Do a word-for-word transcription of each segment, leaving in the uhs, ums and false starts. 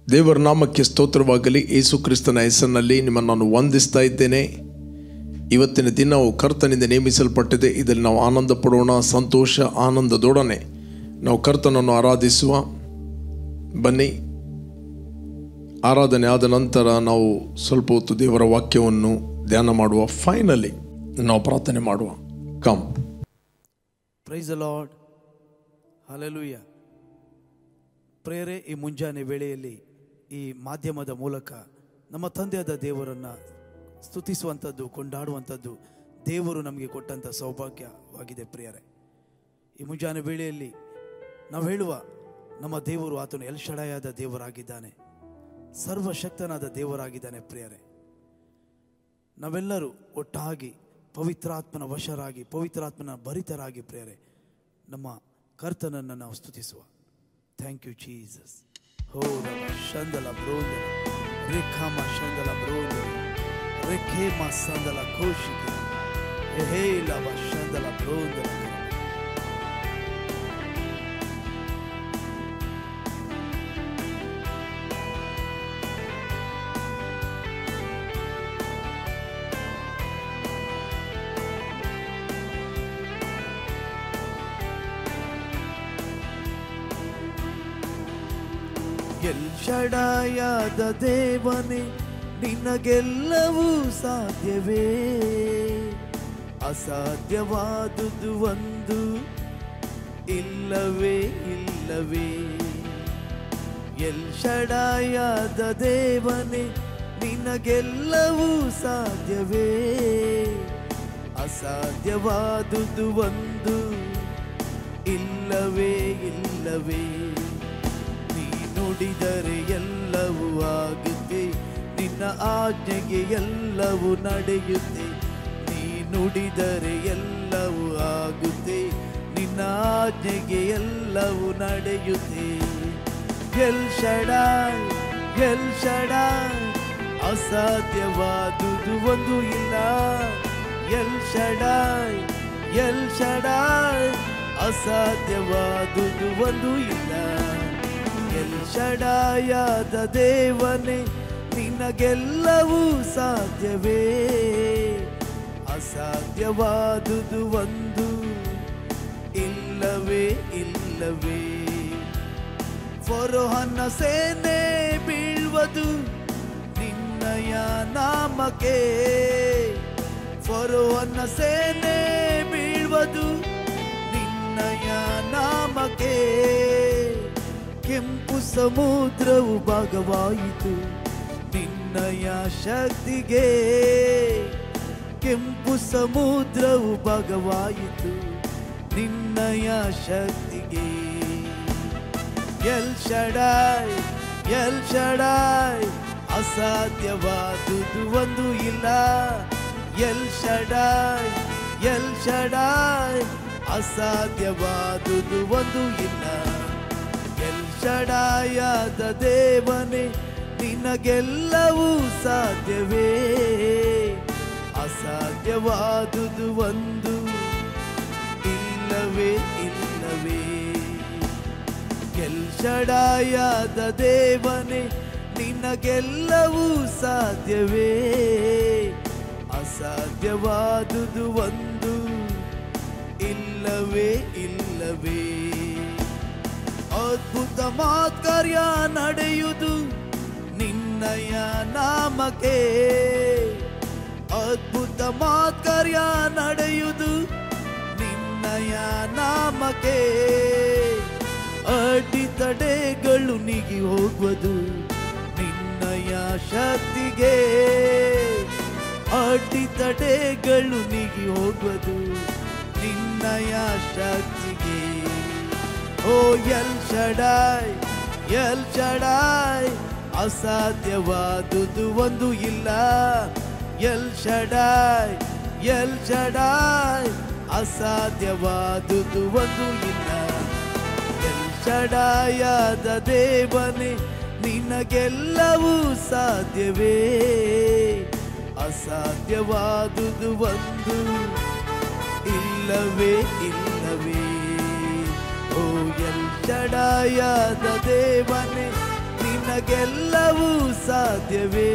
ದೇವರ ನಾಮಕ್ಕೆ ಸ್ತೋತ್ರವಾಗಲಿ. ಯೇಸು ಕ್ರಿಸ್ತನ ಹೆಸರಿನಲ್ಲಿ ನಿಮ್ಮನ್ನು ನಾನು ವಂದಿಸ್ತಾ ಇದ್ದೇನೆ. ಇವತ್ತಿನ ದಿನವು ಕರ್ತನಿಂದ ನೇಮಿಸಲ್ಪಟ್ಟಿದೆ. ಇದರಲ್ಲಿ ನಾವು ಆನಂದ ಪಡೋಣ. ಸಂತೋಷ ಆನಂದದೊಡನೆ ನಾವು ಕರ್ತನನ್ನು ಆರಾಧಿಸುವ. ಬನ್ನಿ, ಆರಾಧನೆ ಆದ ನಂತರ ನಾವು ಸ್ವಲ್ಪ ಹೊತ್ತು ದೇವರ ವಾಕ್ಯವನ್ನು ಧ್ಯಾನ ಮಾಡುವ. ಫೈನಲಿ ನಾವು ಪ್ರಾರ್ಥನೆ ಮಾಡುವ. Come. Praise the lord. Hallelujah. Prayer, ಈ ಮುಂಜಾನೆ ವೇಳೆಯಲ್ಲಿ ಈ ಮಾಧ್ಯಮದ ಮೂಲಕ ನಮ್ಮ ತಂದೆಯಾದ ದೇವರನ್ನು ಸ್ತುತಿಸುವಂಥದ್ದು, ಕೊಂಡಾಡುವಂಥದ್ದು ದೇವರು ನಮಗೆ ಕೊಟ್ಟಂಥ ಸೌಭಾಗ್ಯವಾಗಿದೆ. ಪ್ರಿಯರೇ, ಈ ಮುಂಜಾನೆ ವೇಳೆಯಲ್ಲಿ ನಾವು ಹೇಳುವ ನಮ್ಮ ದೇವರು ಆತನು ಎಲ್ ಶಡಾಯಾದ ದೇವರಾಗಿದ್ದಾನೆ, ಸರ್ವಶಕ್ತನಾದ ದೇವರಾಗಿದ್ದಾನೆ. ಪ್ರಿಯರೇ, ನಾವೆಲ್ಲರೂ ಒಟ್ಟಾಗಿ ಪವಿತ್ರಾತ್ಮನ ವಶರಾಗಿ, ಪವಿತ್ರಾತ್ಮನ ಭರಿತರಾಗಿ ಪ್ರಿಯರೇ ನಮ್ಮ ಕರ್ತನನ್ನು ನಾವು ಸ್ತುತಿಸುವ. Thank you Jesus. ಹೋ ಶಂದಲ ಬ್ರೋಂದಲ ರೇಖಾಮ ಶಂದಲ ಬ್ರೋಂದಲ ರೇಖೇಮ ಸಂದಲ ಕೋಶಿಕೆ ಹೇ ಲವ ಶಂದಲ ಬ್ರೋಂದಲ. ಎಲ್ ಶಡಾಯಾದ ದೇವನೇ, ನಿನಗೆಲ್ಲವೂ ಸಾಧ್ಯವೇ, ಅಸಾಧ್ಯವಾದುದು ಒಂದು ಇಲ್ಲವೇ ಇಲ್ಲವೇ. ಎಲ್ ಶಡಾಯಾದ ದೇವನೇ, ನಿನಗೆಲ್ಲವೂ ಸಾಧ್ಯವೇ, ಅಸಾಧ್ಯವಾದುದು ಒಂದು ಇಲ್ಲವೇ ಇಲ್ಲವೇ. ನುಡಿದರೆ ಎಲ್ಲವೂ ಆಗುತ್ತೆ, ನಿನ್ನ ಆಜ್ಞೆಗೆ ಎಲ್ಲವೂ ನಡೆಯುತ್ತೆ. ನೀ ನುಡಿದರೆ ಎಲ್ಲವೂ ಆಗುತ್ತೆ, ನಿನ್ನ ಆಜ್ಞೆಗೆ ಎಲ್ಲವೂ ನಡೆಯುತ್ತೆ. ಎಲ್ ಶಡಾಯ್, ಎಲ್ ಶಡಾಯ್, ಅಸಾಧ್ಯವಾದುದು ಒಂದು ಇಲ್ಲ. ಎಲ್ ಶಡಾಯ್, ಎಲ್ ಶಡಾಯ್, ಅಸಾಧ್ಯವಾದುದು ಒಂದು ಇಲ್ಲ. ಎಲ್ ಶಡಾಯಾದ ದೇವನೇ, ನಿನಗೆಲ್ಲವೂ ಸಾಧ್ಯವೇ, ಅಸಾಧ್ಯವಾದುದು ಒಂದು ಇಲ್ಲವೇ ಇಲ್ಲವೇ. ಫರೋಹನ ಸೇನೆ ಬೀಳ್ವದು ನಿನ್ನಯ ನಾಮಕ್ಕೆ, ಫರೋಹನ ಸೇನೆ ಬೀಳ್ವದು ನಿನ್ನಯ ನಾಮಕ್ಕೆ. ಕೆಂಪು ಸಮುದ್ರವು ಭಾಗವಾಯಿತು ನಿನ್ನಯ ಶಕ್ತಿಗೆ, ಕೆಂಪು ಸಮುದ್ರವು ಭಾಗವಾಯಿತು ನಿನ್ನಯ ಶಕ್ತಿಗೆ. ಎಲ್ ಶಡಾಯ್, ಎಲ್ ಶಡಾಯ್, ಅಸಾಧ್ಯವಾದುದು ಒಂದು ಇಲ್ಲ. ಎಲ್ ಶಡಾಯ್, ಎಲ್ ಶಡಾಯ್, ಅಸಾಧ್ಯವಾದುದು ಒಂದು ಇಲ್ಲ. ಎಲ್ ಶಡಾಯಾದ ದೇವನೇ, ನಿನಗೆಲ್ಲವೂ ಸಾಧ್ಯವೇ, ಅಸಾಧ್ಯವಾದುದು ಒಂದು ಇಲ್ಲವೇ ಇಲ್ಲವೇ. ಎಲ್ ಶಡಾಯಾದ ದೇವನೇ, ನಿನಗೆಲ್ಲವೂ ಸಾಧ್ಯವೇ, ಅಸಾಧ್ಯವಾದುದು ಒಂದು ಇಲ್ಲವೇ ಇಲ್ಲವೇ. ಅದ್ಭುತ ಮಾತ್ಕಾರ್ಯ ನಡೆಯುವುದು ನಿನ್ನಯ ನಾಮಕ್ಕೆ, ಅದ್ಭುತ ಮಾತ್ಕಾರ್ಯ ನಡೆಯುವುದು ನಿನ್ನಯ ನಾಮಕ್ಕೆ. ಅಡ್ಡಿತಡೆಗಳು ನೀಗಿ ಹೋಗುವುದು ನಿನ್ನಯ ಶಕ್ತಿಗೆ, ಅಡ್ಡಿತಡೆಗಳು ನೀಗಿ ಹೋಗುವುದು ನಿನ್ನಯ ಶಕ್ತಿಗೆ. Oh El Shaddai, El Shaddai, ಅಸಾಧ್ಯವಾದುದು ಒಂದು ಇಲ್ಲ. ಎಲ್ ಶಡಾಯ್, ಎಲ್ ಶಡಾಯ್, ಅಸಾಧ್ಯವಾದುದು ಒಂದು ಇಲ್ಲ. ಎಲ್ ಶಡಾಯಾದ ದೇವನೇ, ನಿನಗೆಲ್ಲವೂ ಸಾಧ್ಯವೇ, ಅಸಾಧ್ಯವಾದುದು ಒಂದು ಇಲ್ಲವೇ ಇಲ್ಲವೇ. ಓ ಎಲ್ ಶಡಾಯಾದ ದೇವನೇ, ನಿನ ನಿನಗೆಲ್ಲವೂ ಸಾಧ್ಯವೇ.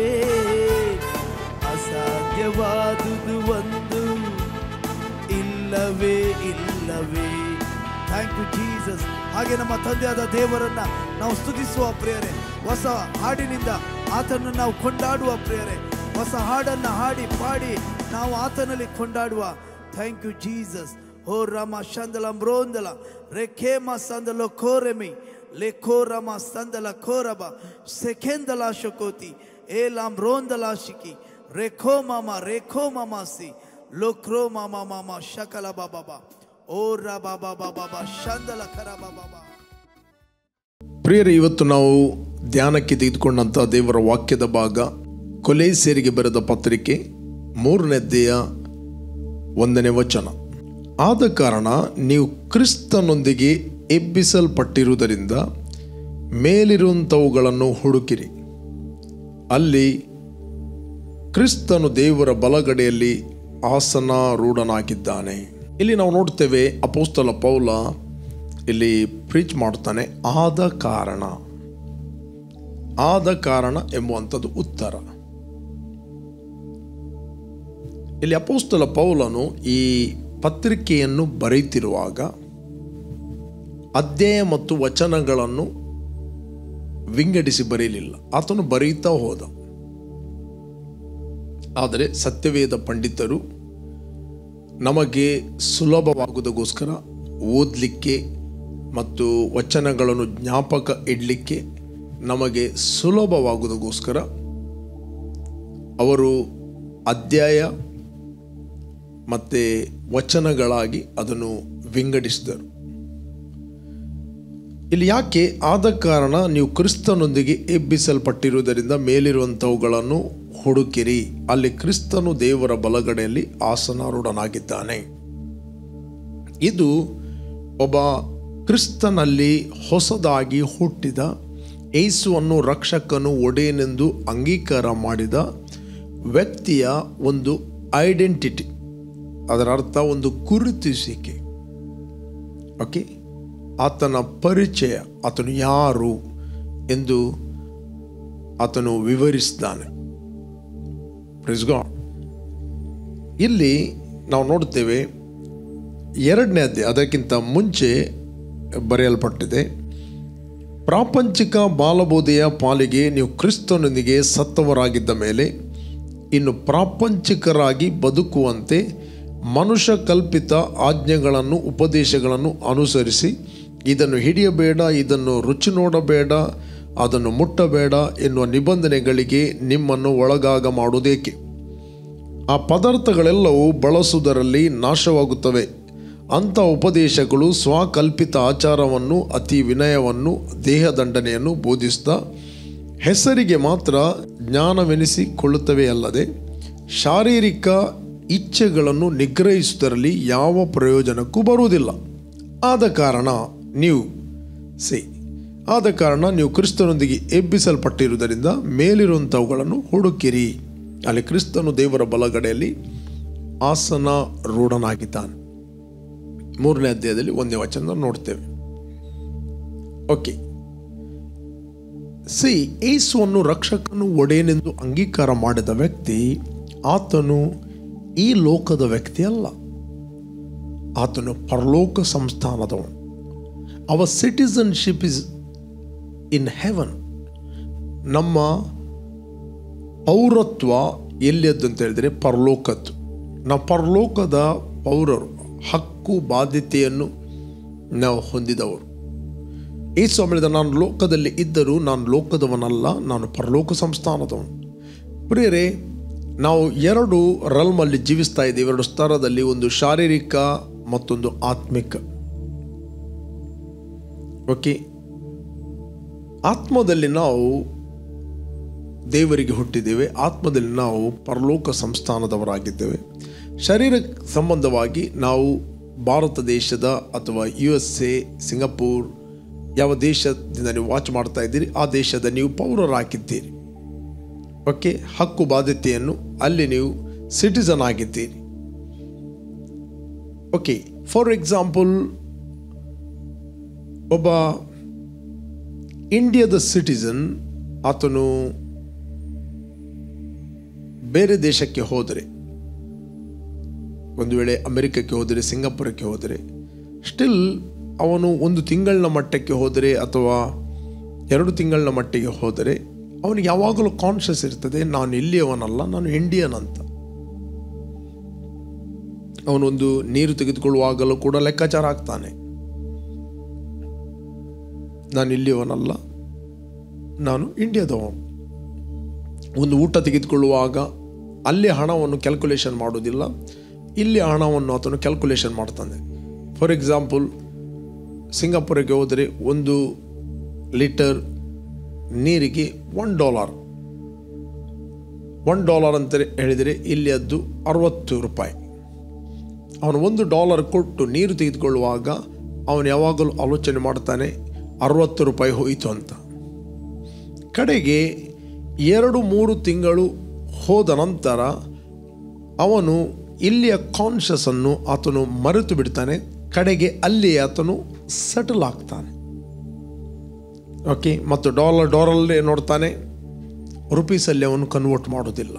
ಅಸಾಧ್ಯವಾದುದು ಒಂದು ಇಲ್ಲವೇ ಇಲ್ಲವೇ. Thank you Jesus. ಹಾಗೆ ನಮ್ಮ ತಂದೆಯಾದ ದೇವರನ್ನ ನಾವು ಸ್ತುತಿಸುವ ಪ್ರಿಯರೇ, ಹೊಸ ಹಾಡಿನಿಂದ ಆತನನ್ನು ನಾವು ಕೊಂಡಾಡುವ ಪ್ರಿಯರೇ, ಹೊಸ ಹಾಡನ್ನ ಹಾಡಿ ಪಾಡಿ ನಾವು ಆತನಲ್ಲಿ ಕೊಂಡಾಡುವ. Thank you Jesus. ಹೋ ರಾಮ ಶಂದಲ ಮ್ರೋಂದಲ ರೆಖೇಮ ಸಂದಲ ಕೋರೆಮಿ ಲೆಖೋರಮ ಸಂದಲ ಕೋರಬ ಸೆಕೆಂದಲ ಶಕೋತಿ ಏಲಾಂ ರೋಂದಲ ಶಿಕಿ ರೇಖೋ ಮಾಮ ರೇಖೋ ಮಾಮಾಸಿ ಲೋಕ್ರೋ ಮಾಮ ಮಾಮ ಶಕಲ ಬಾಬಾ ಓ ರಾ ಬಾಬಾ ಬಾಬಾ ಶಂದಲ ಕರ ಬಾಬಾ. ಪ್ರಿಯರೇ, ಇವತ್ತು ನಾವು ಧ್ಯಾನಕ್ಕೆ ತೆಗೆದುಕೊಂಡಂಥ ದೇವರ ವಾಕ್ಯದ ಭಾಗ ಕೊಲೊಸ್ಸೆಯರಿಗೆ ಬರೆದ ಪತ್ರಿಕೆ ಮೂರನೇ ಅಧ್ಯಾಯ ಒಂದನೇ ವಚನ. ಆದ ಕಾರಣ ನೀವು ಕ್ರಿಸ್ತನೊಂದಿಗೆ ಎಬ್ಬಿಸಲ್ಪಟ್ಟಿರುವುದರಿಂದ ಮೇಲಿರುವಂಥವುಗಳನ್ನು ಹುಡುಕಿರಿ, ಅಲ್ಲಿ ಕ್ರಿಸ್ತನು ದೇವರ ಬಲಗಡೆಯಲ್ಲಿ ಆಸನಾರೂಢನಾಗಿದ್ದಾನೆ. ಇಲ್ಲಿ ನಾವು ನೋಡ್ತೇವೆ, ಅಪೊಸ್ತಲ ಪೌಲ ಇಲ್ಲಿ ಪ್ರೀಚ್ ಮಾಡ್ತಾನೆ, ಆದ ಕಾರಣ. ಆದ ಕಾರಣ ಎಂಬುವಂಥದ್ದು ಉತ್ತರ. ಇಲ್ಲಿ ಅಪೊಸ್ತಲ ಪೌಲನು ಈ ಪತ್ರಿಕೆಯನ್ನು ಬರೆಯುತ್ತಿರುವಾಗ ಅಧ್ಯಾಯ ಮತ್ತು ವಚನಗಳನ್ನು ವಿಂಗಡಿಸಿ ಬರೆಯಲಿಲ್ಲ. ಆತನು ಬರೆಯುತ್ತಾ ಹೋದ. ಆದರೆ ಸತ್ಯವೇದ ಪಂಡಿತರು ನಮಗೆ ಸುಲಭವಾಗುವುದಕ್ಕೋಸ್ಕರ ಓದಲಿಕ್ಕೆ ಮತ್ತು ವಚನಗಳನ್ನು ಜ್ಞಾಪಕ ಇಡಲಿಕ್ಕೆ ನಮಗೆ ಸುಲಭವಾಗುವುದಕ್ಕೋಸ್ಕರ ಅವರು ಅಧ್ಯಾಯ ಮತ್ತು ವಚನಗಳಾಗಿ ಅದನ್ನು ವಿಂಗಡಿಸಿದರು. ಇಲ್ಲಿ ಯಾಕೆ ಆದ ಕಾರಣ ನೀವು ಕ್ರಿಸ್ತನೊಂದಿಗೆ ಎಬ್ಬಿಸಲ್ಪಟ್ಟಿರುವುದರಿಂದ ಮೇಲಿರುವಂಥವುಗಳನ್ನು ಹುಡುಕಿರಿ, ಅಲ್ಲಿ ಕ್ರಿಸ್ತನು ದೇವರ ಬಲಗಡೆಯಲ್ಲಿ ಆಸನಾರೂಢನಾಗಿದ್ದಾನೆ. ಇದು ಒಬ್ಬ ಕ್ರಿಸ್ತನಲ್ಲಿ ಹೊಸದಾಗಿ ಹುಟ್ಟಿದ, ಯೇಸುವನ್ನು ರಕ್ಷಕನು ಒಡೆಯನೆಂದು ಅಂಗೀಕಾರ ಮಾಡಿದ ವ್ಯಕ್ತಿಯ ಒಂದು ಐಡೆಂಟಿಟಿ. ಅದರ ಅರ್ಥ ಒಂದು ಗುರುತಿಸುವಿಕೆ. ಓಕೆ, ಆತನ ಪರಿಚಯ, ಆತನು ಯಾರು ಎಂದು ಆತನು ವಿವರಿಸಿದ್ದಾನೆ. Praise God. ಇಲ್ಲಿ ನಾವು ನೋಡ್ತೇವೆ, ಎರಡನೇ ಅಧ್ಯಾಯ ಅದಕ್ಕಿಂತ ಮುಂಚೆ ಬರೆಯಲ್ಪಟ್ಟಿದೆ, ಪ್ರಾಪಂಚಿಕ ಬಾಲಬೋಧೆಯ ಪಾಲಿಗೆ ನೀವು ಕ್ರಿಸ್ತನೊಂದಿಗೆ ಸತ್ತವರಾಗಿದ್ದ ಮೇಲೆ ಇನ್ನು ಪ್ರಾಪಂಚಿಕರಾಗಿ ಬದುಕುವಂತೆ ಮನುಷ್ಯ ಕಲ್ಪಿತ ಆಜ್ಞೆಗಳನ್ನು ಉಪದೇಶಗಳನ್ನು ಅನುಸರಿಸಿ ಇದನ್ನು ಹಿಡಿಯಬೇಡ, ಇದನ್ನು ರುಚಿ ನೋಡಬೇಡ, ಅದನ್ನು ಮುಟ್ಟಬೇಡ ಎನ್ನುವ ನಿಬಂಧನೆಗಳಿಗೆ ನಿಮ್ಮನ್ನು ಒಳಗಾಗ ಮಾಡುವುದೇಕೆ? ಆ ಪದಾರ್ಥಗಳೆಲ್ಲವೂ ಬಳಸುವುದರಲ್ಲಿ ನಾಶವಾಗುತ್ತವೆ. ಅಂಥ ಉಪದೇಶಗಳು ಸ್ವಕಲ್ಪಿತ ಆಚಾರವನ್ನು, ಅತಿ ವಿನಯವನ್ನು, ದೇಹದಂಡನೆಯನ್ನು ಬೋಧಿಸ್ತಾ ಹೆಸರಿಗೆ ಮಾತ್ರ ಜ್ಞಾನವೆನಿಸಿಕೊಳ್ಳುತ್ತವೆ ಅಲ್ಲದೆ ಶಾರೀರಿಕ ಇಚ್ಛೆಗಳನ್ನು ನಿಗ್ರಹಿಸುವುದರಲ್ಲಿ ಯಾವ ಪ್ರಯೋಜನಕ್ಕೂ ಬರುವುದಿಲ್ಲ. ಆದ ಕಾರಣ ನೀವು ಸಿ ಆದ ಕಾರಣ ನೀವು ಕ್ರಿಸ್ತನೊಂದಿಗೆ ಎಬ್ಬಿಸಲ್ಪಟ್ಟಿರುವುದರಿಂದ ಮೇಲಿರುವಂಥವುಗಳನ್ನು ಹುಡುಕಿರಿ, ಅಲ್ಲಿ ಕ್ರಿಸ್ತನು ದೇವರ ಬಲಗಡೆಯಲ್ಲಿ ಆಸನಾರೂಢನಾಗಿದ್ದಾನೆ. ಮೂರನೇ ಅಧ್ಯಾಯದಲ್ಲಿ ಒಂದೇ ವಚನ ನೋಡ್ತೇವೆ. ಓಕೆ, ಸಿ ಯೇಸುವನ್ನು ರಕ್ಷಕನು ಒಡೆಯನೆಂದು ಅಂಗೀಕಾರ ಮಾಡಿದ ವ್ಯಕ್ತಿ, ಆತನು ಈ ಲೋಕದ ವ್ಯಕ್ತಿ ಅಲ್ಲ, ಆತನು ಪರಲೋಕ ಸಂಸ್ಥಾನದವನು. Our citizenship is in heaven. ನಮ್ಮ ಪೌರತ್ವ ಎಲ್ಲಿಯದ್ದು ಅಂತ ಹೇಳಿದರೆ ಪರಲೋಕದ್ದು. ನಾವು ಪರಲೋಕದ ಪೌರರು, ಹಕ್ಕು ಬಾಧ್ಯತೆಯನ್ನು ನಾವು ಹೊಂದಿದವರು. ಯೇಸು ಹೇಳಿದ, ನಾನು ಲೋಕದಲ್ಲಿ ಇದ್ದರೂ ನಾನು ಲೋಕದವನಲ್ಲ, ನಾನು ಪರಲೋಕ ಸಂಸ್ಥಾನದವನು. ಪ್ರಿಯರೇ, ನಾವು ಎರಡು ರಲ್ಮಲ್ಲಿ ಜೀವಿಸ್ತಾ ಇದ್ದೀವಿ, ಎರಡು ಸ್ತರದಲ್ಲಿ, ಒಂದು ಶಾರೀರಿಕ ಮತ್ತೊಂದು ಆತ್ಮಿಕ. ಓಕೆ, ಆತ್ಮದಲ್ಲಿ ನಾವು ದೇವರಿಗೆ ಹುಟ್ಟಿದ್ದೇವೆ, ಆತ್ಮದಲ್ಲಿ ನಾವು ಪರಲೋಕ ಸಂಸ್ಥಾನದವರಾಗಿದ್ದೇವೆ. ಶರೀರ ಸಂಬಂಧವಾಗಿ ನಾವು ಭಾರತ ದೇಶದ ಅಥವಾ ಯು ಎಸ್ ಎ, ಸಿಂಗಪೂರ್, ಯಾವ ದೇಶದಿಂದ ನೀವು ವಾಚ್ ಮಾಡ್ತಾ ಇದ್ದೀರಿ ಆ ದೇಶದ ನೀವು ಪೌರರಾಗಿದ್ದೀರಿ. ಓಕೆ, ಹಕ್ಕು ಬಾಧ್ಯತೆಯನ್ನು ಅಲ್ಲಿ ನೀವು ಸಿಟಿಸನ್ ಆಗಿದ್ದೀರಿ. ಓಕೆ, ಫಾರ್ ಎಕ್ಸಾಂಪಲ್, ಒಬ್ಬ ಇಂಡಿಯಾದ ಸಿಟಿಸನ್ ಆತನು ಬೇರೆ ದೇಶಕ್ಕೆ ಹೋದರೆ, ಒಂದು ವೇಳೆ ಅಮೆರಿಕಕ್ಕೆ ಹೋದರೆ, ಸಿಂಗಾಪುರಕ್ಕೆ ಹೋದರೆ, ಸ್ಟಿಲ್ ಅವನು ಒಂದು ತಿಂಗಳ ಮಟ್ಟಕ್ಕೆ ಹೋದರೆ ಅಥವಾ ಎರಡು ತಿಂಗಳ ಮಟ್ಟಿಗೆ ಹೋದರೆ ಅವನಿಗೆ ಯಾವಾಗಲೂ ಕಾನ್ಷಿಯಸ್ ಇರ್ತದೆ, ನಾನು ಇಲ್ಲಿಯವನಲ್ಲ, ನಾನು ಇಂಡಿಯನ್ ಅಂತ. ಅವನೊಂದು ನೀರು ತೆಗೆದುಕೊಳ್ಳುವಾಗಲೂ ಕೂಡ ಲೆಕ್ಕಾಚಾರ ಆಗ್ತಾನೆ, ನಾನು ಇಲ್ಲಿಯವನಲ್ಲ, ನಾನು ಇಂಡಿಯಾದವನು. ಒಂದು ಊಟ ತೆಗೆದುಕೊಳ್ಳುವಾಗ ಅಲ್ಲಿ ಹಣವನ್ನು ಕ್ಯಾಲ್ಕುಲೇಷನ್ ಮಾಡೋದಿಲ್ಲ, ಇಲ್ಲಿ ಹಣವನ್ನು ಆತನು ಕ್ಯಾಲ್ಕುಲೇಷನ್ ಮಾಡ್ತಾನೆ. ಫಾರ್ ಎಕ್ಸಾಂಪಲ್, ಸಿಂಗಾಪುರಕ್ಕೆ ಹೋದರೆ ಒಂದು ಲೀಟರ್ ನೀರಿಗೆ ಒನ್ ಡಾಲರ್ ಒನ್ ಡಾಲರ್ ಅಂತ ಹೇಳಿದರೆ ಇಲ್ಲಿ ಅದು ಅರವತ್ತು ರೂಪಾಯಿ. ಅವನು ಒಂದು ಡಾಲರ್ ಕೊಟ್ಟು ನೀರು ತೆಗೆದುಕೊಳ್ಳುವಾಗ ಅವನು ಯಾವಾಗಲೂ ಆಲೋಚನೆ ಮಾಡ್ತಾನೆ, ಅರವತ್ತು ರೂಪಾಯಿ ಹೋಯಿತು ಅಂತ. ಕಡೆಗೆ ಎರಡು ಮೂರು ತಿಂಗಳು ಹೋದ ನಂತರ ಅವನು ಇಲ್ಲಿಯ ಕಾನ್ಷಿಯಸನ್ನು ಆತನು ಮರೆತು ಬಿಡ್ತಾನೆ. ಕಡೆಗೆ ಅಲ್ಲಿ ಆತನು ಸೆಟಲ್ ಆಗ್ತಾನೆ. ಓಕೆ, ಮತ್ತು ಡಾಲರ್ ಡಾಲರಲ್ಲೇ ನೋಡ್ತಾನೆ, ರುಪೀಸಲ್ಲಿ ಅವನು ಕನ್ವರ್ಟ್ ಮಾಡೋದಿಲ್ಲ.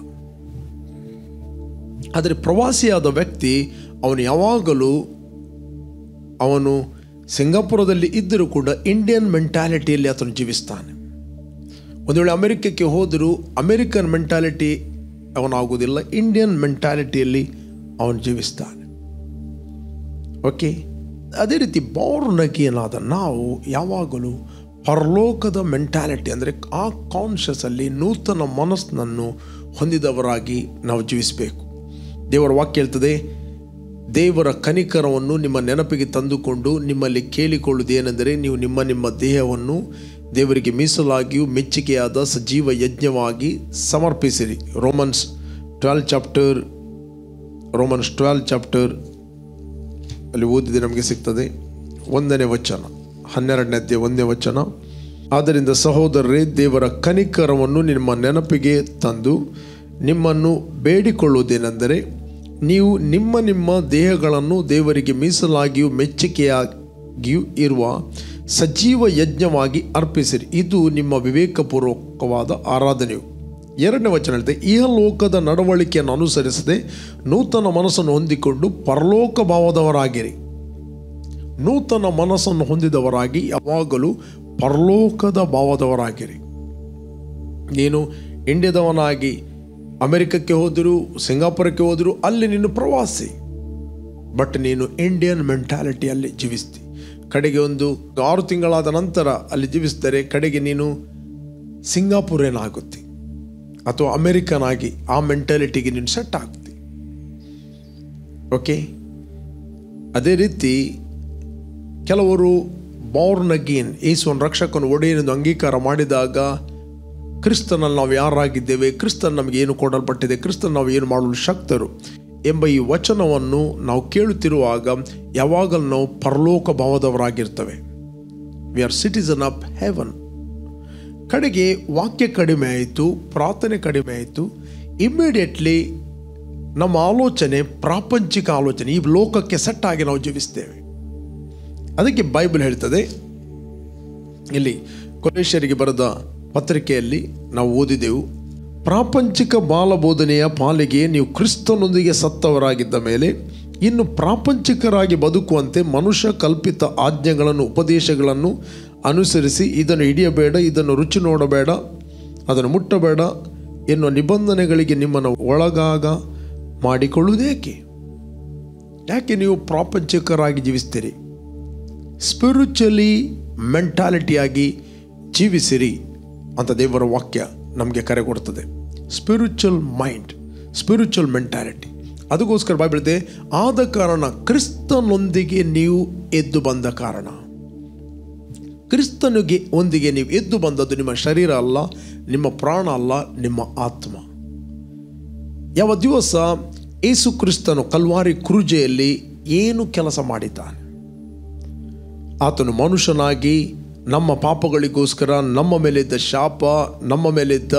ಆದರೆ ಪ್ರವಾಸಿಯಾದ ವ್ಯಕ್ತಿ ಅವನು ಯಾವಾಗಲೂ ಅವನು ಸಿಂಗಾಪುರದಲ್ಲಿ ಇದ್ದರೂ ಕೂಡ ಇಂಡಿಯನ್ ಮೆಂಟಾಲಿಟಿಯಲ್ಲಿ ಆತನು ಜೀವಿಸ್ತಾನೆ. ಒಂದು ವೇಳೆ ಅಮೆರಿಕಕ್ಕೆ ಹೋದರೂ ಅಮೆರಿಕನ್ ಮೆಂಟಾಲಿಟಿ ಅವನಾಗುವುದಿಲ್ಲ, ಇಂಡಿಯನ್ ಮೆಂಟಾಲಿಟಿಯಲ್ಲಿ ಅವನು ಜೀವಿಸ್ತಾನೆ. ಓಕೆ, ಅದೇ ರೀತಿ ಬಾರ್ನ್ ಅಗೇನ್ ಆದ ನಾವು ಯಾವಾಗಲೂ ಪರಲೋಕದ ಮೆಂಟಾಲಿಟಿ ಅಂದರೆ ಆ ಕಾನ್ಷಿಯಸಲ್ಲಿ ನೂತನ ಮನಸ್ಸನ್ನು ಹೊಂದಿದವರಾಗಿ ನಾವು ಜೀವಿಸಬೇಕು. ದೇವರ ವಾಕ್ಯ ಹೇಳ್ತದೆ, ದೇವರ ಕನಿಕರವನ್ನು ನಿಮ್ಮ ನೆನಪಿಗೆ ತಂದುಕೊಂಡು ನಿಮ್ಮಲ್ಲಿ ಕೇಳಿಕೊಳ್ಳುವುದೇನೆಂದರೆ ನೀವು ನಿಮ್ಮ ನಿಮ್ಮ ದೇಹವನ್ನು ದೇವರಿಗೆ ಮೀಸಲಾಗಿಯೂ ಮೆಚ್ಚುಗೆಯಾದ ಸಜೀವ ಯಜ್ಞವಾಗಿ ಸಮರ್ಪಿಸಿರಿ. Romans twelve chapter Romans twelve chapter ಅಲ್ಲಿ ಓದಿದೆ ನಮಗೆ ಸಿಗ್ತದೆ, ಒಂದನೇ ವಚನ, ಹನ್ನೆರಡನೇ ಅಧ್ಯಾಯ ಒಂದನೇ ವಚನ. ಆದ್ದರಿಂದ ಸಹೋದರರೇ, ದೇವರ ಕನಿಕರವನ್ನು ನಿಮ್ಮ ನೆನಪಿಗೆ ತಂದು ನಿಮ್ಮನ್ನು ಬೇಡಿಕೊಳ್ಳುವುದೇನೆಂದರೆ ನೀವು ನಿಮ್ಮ ನಿಮ್ಮ ದೇಹಗಳನ್ನು ದೇವರಿಗೆ ಮೀಸಲಾಗಿಯೂ ಮೆಚ್ಚುಗೆಯಾಗಿಯೂ ಇರುವ ಸಜೀವ ಯಜ್ಞವಾಗಿ ಅರ್ಪಿಸಿರಿ, ಇದು ನಿಮ್ಮ ವಿವೇಕಪೂರ್ವಕವಾದ ಆರಾಧನೆಯು. ಎರಡನೇ ವಚನ ಹೇಳ್ತೆ, ಇಹಲೋಕದ ನಡವಳಿಕೆಯನ್ನು ಅನುಸರಿಸದೆ ನೂತನ ಮನಸ್ಸನ್ನು ಹೊಂದಿಕೊಂಡು ಪರಲೋಕ ಭಾವದವರಾಗಿರಿ. ನೂತನ ಮನಸ್ಸನ್ನು ಹೊಂದಿದವರಾಗಿ ಯಾವಾಗಲೂ ಪರಲೋಕದ ಭಾವದವರಾಗಿರಿ. ನೀನು ಇಂಡಿಯಾದವನಾಗಿ ಅಮೆರಿಕಕ್ಕೆ ಹೋದರೂ ಸಿಂಗಾಪುರಕ್ಕೆ ಹೋದರೂ ಅಲ್ಲಿ ನೀನು ಪ್ರವಾಸಿ, ಬಟ್ ನೀನು ಇಂಡಿಯನ್ ಮೆಂಟಾಲಿಟಿಯಲ್ಲಿ ಜೀವಿಸ್ತಿ. ಕಡೆಗೆ ಒಂದು ಆರು ತಿಂಗಳಾದ ನಂತರ ಅಲ್ಲಿ ಜೀವಿಸಿದರೆ ಕಡೆಗೆ ನೀನು ಸಿಂಗಾಪುರೇನಾಗುತ್ತೆ ಅಥವಾ ಅಮೆರಿಕನ್ ಆಗಿ ಆ ಮೆಂಟಾಲಿಟಿಗೆ ನೀನು ಸೆಟ್ ಆಗ್ತಿ. ಓಕೆ, ಅದೇ ರೀತಿ ಕೆಲವರು ಬಾರ್ನ್ ಅಗೇನ್ ಯೇಸುವನ್ನು ರಕ್ಷಕನ ಒಡೆಯನೆಂದು ಅಂಗೀಕಾರ ಮಾಡಿದಾಗ ಕ್ರಿಸ್ತನಲ್ಲಿ ನಾವು ಯಾರಾಗಿದ್ದೇವೆ, ಕ್ರಿಸ್ತನ್ ನಮಗೆ ಏನು ಕೊಡಲ್ಪಟ್ಟಿದೆ, ಕ್ರಿಸ್ತನ್ ನಾವು ಏನು ಮಾಡಲು ಶಕ್ತರು ಎಂಬ ಈ ವಚನವನ್ನು ನಾವು ಕೇಳುತ್ತಿರುವಾಗ ಯಾವಾಗಲೂ ನಾವು ಪರಲೋಕ ಭಾವದವರಾಗಿರ್ತವೆ. We are citizen of heaven. ಕಡೆಗೆ ವಾಕ್ಯ ಕಡಿಮೆ ಆಯಿತು, ಪ್ರಾರ್ಥನೆ ಕಡಿಮೆ ಆಯಿತು, ಇಮ್ಮಿಡಿಯೇಟ್ಲಿ ನಮ್ಮ ಆಲೋಚನೆ ಪ್ರಾಪಂಚಿಕ ಆಲೋಚನೆ, ಈ ಲೋಕಕ್ಕೆ ಸೆಟ್ ಆಗಿ ನಾವು ಜೀವಿಸ್ತೇವೆ. ಅದಕ್ಕೆ ಬೈಬಲ್ ಹೇಳ್ತದೆ, ಇಲ್ಲಿ ಕೊಲೋಸ್ಯರಿಗೆ ಬರೆದ ಪತ್ರಿಕೆಯಲ್ಲಿ ನಾವು ಓದಿದೆವು, ಪ್ರಾಪಂಚಿಕ ಬಾಲಬೋಧನೆಯ ಪಾಲಿಗೆ ನೀವು ಕ್ರಿಸ್ತನೊಂದಿಗೆ ಸತ್ತವರಾಗಿದ್ದ ಮೇಲೆ ಇನ್ನು ಪ್ರಾಪಂಚಿಕರಾಗಿ ಬದುಕುವಂತೆ ಮನುಷ್ಯ ಕಲ್ಪಿತ ಆಜ್ಞೆಗಳನ್ನು ಉಪದೇಶಗಳನ್ನು ಅನುಸರಿಸಿ ಇದನ್ನು ಹಿಡಿಯಬೇಡ, ಇದನ್ನು ರುಚಿ ನೋಡಬೇಡ, ಅದನ್ನು ಮುಟ್ಟಬೇಡ ಎನ್ನುವ ನಿಬಂಧನೆಗಳಿಗೆ ನಿಮ್ಮನ್ನು ಒಳಗಾಗ ಮಾಡಿಕೊಳ್ಳುವುದೇಕೆ? ಯಾಕೆ ನೀವು ಪ್ರಾಪಂಚಿಕರಾಗಿ ಜೀವಿಸ್ತೀರಿ? ಸ್ಪಿರಿಚುವಲಿ ಮೆಂಟಾಲಿಟಿಯಾಗಿ ಜೀವಿಸಿರಿ ಅಂತ ದೇವರ ವಾಕ್ಯ ನಮಗೆ ಕರೆ ಕೊಡ್ತದೆ. Spiritual mind, spiritual mentality. ಅದಕ್ಕೋಸ್ಕರ ಬೈಬಲ್ ಇದೆ, ಆದ ಕಾರಣ ಕ್ರಿಸ್ತನೊಂದಿಗೆ ನೀವು ಎದ್ದು ಬಂದ ಕಾರಣ. ಕ್ರಿಸ್ತನಿಗೆ ಒಂದಿಗೆ ನೀವು ಎದ್ದು ಬಂದದ್ದು ನಿಮ್ಮ ಶರೀರ ಅಲ್ಲ, ನಿಮ್ಮ ಪ್ರಾಣ ಅಲ್ಲ, ನಿಮ್ಮ ಆತ್ಮ. ಯಾವ ದಿವಸ ಯೇಸು ಕ್ರಿಸ್ತನು ಕಲ್ವಾರಿ ಕ್ರೂಜೆಯಲ್ಲಿ ಏನು ಕೆಲಸ ಮಾಡಿದ್ದಾನೆ? ಆತನು ಮನುಷ್ಯನಾಗಿ ನಮ್ಮ ಪಾಪಗಳಿಗೋಸ್ಕರ ನಮ್ಮ ಮೇಲಿದ್ದ ಶಾಪ, ನಮ್ಮ ಮೇಲಿದ್ದ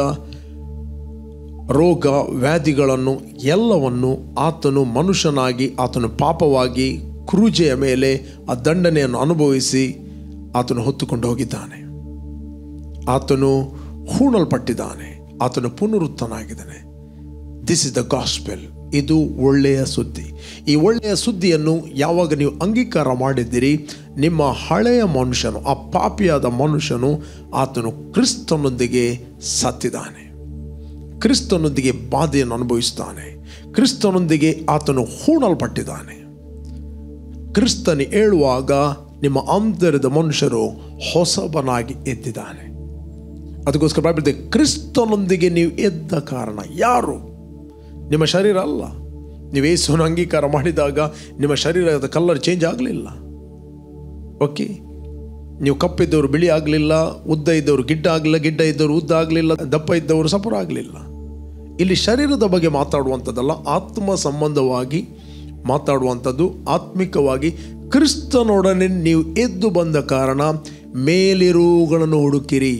ರೋಗ ವ್ಯಾಧಿಗಳನ್ನು ಎಲ್ಲವನ್ನು ಆತನು ಮನುಷ್ಯನಾಗಿ ಆತನು ಪಾಪವಾಗಿ ಕ್ರೂಜೆಯ ಮೇಲೆ ಆ ದಂಡನೆಯನ್ನು ಅನುಭವಿಸಿ ಆತನು ಹೊತ್ತುಕೊಂಡು ಹೋಗಿದ್ದಾನೆ. ಆತನು ಹೂಣಲ್ಪಟ್ಟಿದ್ದಾನೆ, ಆತನು ಪುನರುತ್ಥಾನಾಗಿದ್ದಾನೆ. This is the gospel. ಇದು ಒಳ್ಳೆಯ ಸುದ್ದಿ. ಈ ಒಳ್ಳೆಯ ಸುದ್ದಿಯನ್ನು ಯಾವಾಗ ನೀವು ಅಂಗೀಕಾರ ಮಾಡಿದ್ದೀರಿ, ನಿಮ್ಮ ಹಳೆಯ ಮನುಷ್ಯನು, ಆ ಪಾಪಿಯಾದ ಮನುಷ್ಯನು, ಆತನು ಕ್ರಿಸ್ತನೊಂದಿಗೆ ಸತ್ತಿದ್ದಾನೆ, ಕ್ರಿಸ್ತನೊಂದಿಗೆ ಬಾಧೆಯನ್ನು ಅನುಭವಿಸ್ತಾನೆ, ಕ್ರಿಸ್ತನೊಂದಿಗೆ ಆತನು ಹೂಣಲ್ಪಟ್ಟಿದ್ದಾನೆ. ಕ್ರಿಸ್ತನು ಹೇಳುವಾಗ ನಿಮ್ಮ ಆಂತರ್ಯದ ಮನುಷ್ಯರು ಹೊಸಬನಾಗಿ ಎದ್ದಿದ್ದಾನೆ. ಅದಕ್ಕೋಸ್ಕರ ಬೈಬಲ್ ಕ್ರಿಸ್ತನೊಂದಿಗೆ ನೀವು ಎದ್ದ ಕಾರಣ ಯಾರು? ನಿಮ್ಮ ಶರೀರ ಅಲ್ಲ. ನೀವು ಯೇಸುವನ್ನು ಅಂಗೀಕಾರ ಮಾಡಿದಾಗ ನಿಮ್ಮ ಶರೀರದ ಕಲರ್ ಚೇಂಜ್ ಆಗಲಿಲ್ಲ. ಓಕೆ, ನೀವು ಕಪ್ಪಿದ್ದವರು ಬಿಳಿ ಆಗಲಿಲ್ಲ, ಉದ್ದ ಇದ್ದವರು ಗಿಡ್ಡ ಆಗಲಿಲ್ಲ, ಗಿಡ್ಡ ಇದ್ದವರು ಉದ್ದ ಆಗಲಿಲ್ಲ, ದಪ್ಪ ಇದ್ದವರು ಸಪುರ ಆಗಲಿಲ್ಲ. ಇಲ್ಲಿ ಶರೀರದ ಬಗ್ಗೆ ಮಾತಾಡುವಂಥದ್ದಲ್ಲ, ಆತ್ಮ ಸಂಬಂಧವಾಗಿ ಮಾತಾಡುವಂಥದ್ದು. ಆತ್ಮಿಕವಾಗಿ ಕ್ರಿಸ್ತನೊಡನೆ ನೀವು ಎದ್ದು ಬಂದ ಕಾರಣ ಮೇಲಿರುವುಗಳನ್ನು ಹುಡುಕಿರಿ.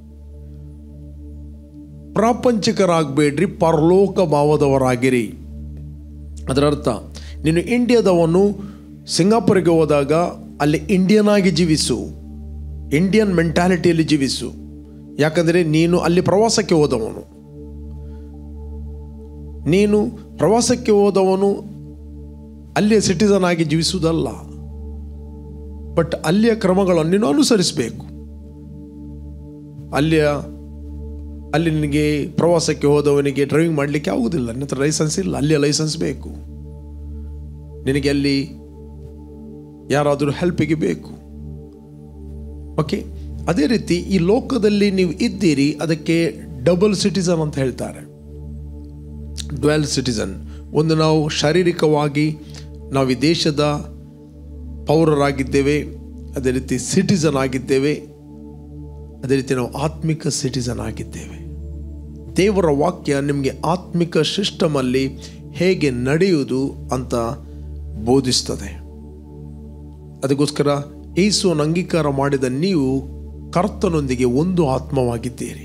ಪ್ರಾಪಂಚಿಕರಾಗಬೇಡ್ರಿ, ಪರಲೋಕ ಭಾವದವರಾಗಿರಿ. ಅದರ ಅರ್ಥ, ನೀನು ಇಂಡಿಯಾದವನು ಸಿಂಗಾಪುರಿಗೆ ಹೋದಾಗ ಅಲ್ಲಿ ಇಂಡಿಯನ್ ಆಗಿ ಜೀವಿಸು, ಇಂಡಿಯನ್ ಮೆಂಟಾಲಿಟಿಯಲ್ಲಿ ಜೀವಿಸು. ಯಾಕಂದರೆ ನೀನು ಅಲ್ಲಿ ಪ್ರವಾಸಕ್ಕೆ ಹೋದವನು. ನೀನು ಪ್ರವಾಸಕ್ಕೆ ಹೋದವನು ಅಲ್ಲಿಯ ಸಿಟಿಸನ್ ಆಗಿ ಜೀವಿಸುವುದಲ್ಲ, ಬಟ್ ಅಲ್ಲಿಯ ಕ್ರಮಗಳನ್ನು ನೀನು ಅನುಸರಿಸಬೇಕು. ಅಲ್ಲಿಯ ಅಲ್ಲಿ ನಿನಗೆ ಪ್ರವಾಸಕ್ಕೆ ಹೋದವನಿಗೆ ಡ್ರೈವಿಂಗ್ ಮಾಡಲಿಕ್ಕೆ ಆಗುವುದಿಲ್ಲ, ನಿನ್ನ ಹತ್ರ ಲೈಸೆನ್ಸ್ ಇಲ್ಲ, ಅಲ್ಲಿಯ ಲೈಸೆನ್ಸ್ ಬೇಕು. ನಿನಗೆ ಅಲ್ಲಿ ಯಾರಾದರೂ ಹೆಲ್ಪಿಗೆ ಬೇಕು. ಓಕೆ, ಅದೇ ರೀತಿ ಈ ಲೋಕದಲ್ಲಿ ನೀವು ಇದ್ದೀರಿ, ಅದಕ್ಕೆ ಡಬಲ್ ಸಿಟಿಸನ್ ಅಂತ ಹೇಳ್ತಾರೆ, ಡ್ವೆಲ್ ಸಿಟಿಸನ್. ಒಂದು, ನಾವು ಶಾರೀರಿಕವಾಗಿ ನಾವು ಈ ದೇಶದ ಪೌರರಾಗಿದ್ದೇವೆ, ಅದೇ ರೀತಿ ಸಿಟಿಸನ್ ಆಗಿದ್ದೇವೆ, ಅದೇ ರೀತಿ ನಾವು ಆತ್ಮಿಕ ಸಿಟಿಸನ್ ಆಗಿದ್ದೇವೆ. ದೇವರ ವಾಕ್ಯ ನಿಮಗೆ ಆತ್ಮಿಕ ಸಿಸ್ಟಮಲ್ಲಿ ಹೇಗೆ ನಡೆಯುವುದು ಅಂತ ಬೋಧಿಸ್ತದೆ. ಅದಕ್ಕೋಸ್ಕರ ಯೇಸುವನ್ನು ಅಂಗೀಕಾರ ಮಾಡಿದ ನೀವು ಕರ್ತನೊಂದಿಗೆ ಒಂದು ಆತ್ಮವಾಗಿದ್ದೀರಿ.